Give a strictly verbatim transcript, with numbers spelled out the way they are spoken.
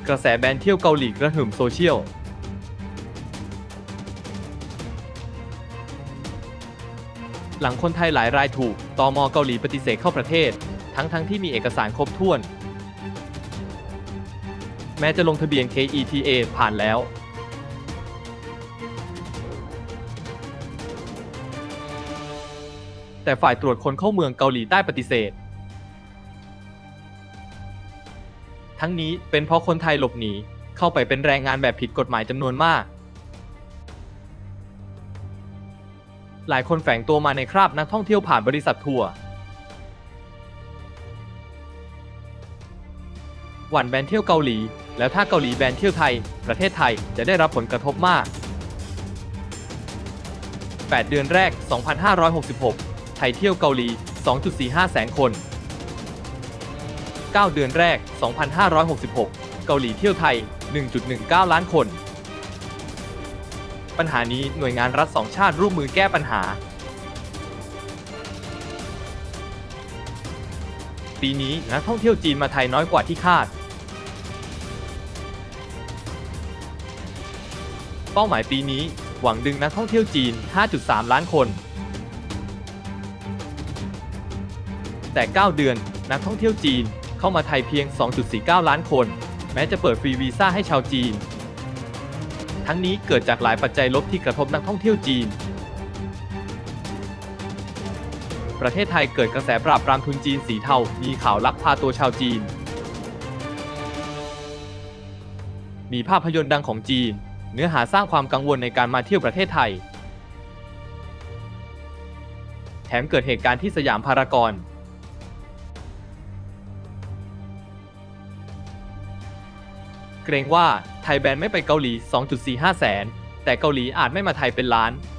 กระแสแบนเที่ยวเกาหลีกระหึ่มโซเชียลหลังคนไทยหลายรายถูกตม.เกาหลีปฏิเสธเข้าประเทศทั้งๆ ทที่มีเอกสารครบถ้วนแม้จะลงทะเบียน เค อี ที เอ ผ่านแล้วแต่ฝ่ายตรวจคนเข้าเมืองเกาหลีใต้ปฏิเสธทั้งนี้เป็นเพราะคนไทยหลบหนีเข้าไปเป็นแรงงานแบบผิดกฎหมายจำนวนมากหลายคนแฝงตัวมาในคราบนักท่องเที่ยวผ่านบริษัททัวร์หวั่นแบนเที่ยวเกาหลีแล้วถ้าเกาหลีแบนเที่ยวไทยประเทศไทยจะได้รับผลกระทบมากแปดเดือนแรก สองพันห้าร้อยหกสิบหก ไทยเที่ยวเกาหลี สองจุดสี่ห้า แสนคนเก้าเดือนแรก สองพันห้าร้อยหกสิบหก เกาหลีเที่ยวไทย หนึ่งจุดหนึ่งเก้า ล้านคนปัญหานี้หน่วยงานรัฐสองชาติร่วมมือแก้ปัญหาปีนี้นักท่องเที่ยวจีนมาไทยน้อยกว่าที่คาดเป้าหมายปีนี้หวังดึงนักท่องเที่ยวจีน ห้าจุดสาม ล้านคนแต่เก้าเดือนนักท่องเที่ยวจีนเข้ามาไทยเพียง สองจุดสี่เก้า ล้านคนแม้จะเปิดฟรีวีซ่าให้ชาวจีนทั้งนี้เกิดจากหลายปัจจัยลบที่กระทบนักท่องเที่ยวจีนประเทศไทยเกิดกระแสปราบปรามทุนจีนสีเทามีข่าวลักพาตัวชาวจีนมีภาพยนตร์ดังของจีนเนื้อหาสร้างความกังวลในการมาเที่ยวประเทศไทยแถมเกิดเหตุการณ์ที่สยามพารากอนเกรงว่าไทยแบนไม่ไปเกาหลี สองจุดสี่ห้า แสนแต่เกาหลีอาจไม่มาไทยเป็นล้าน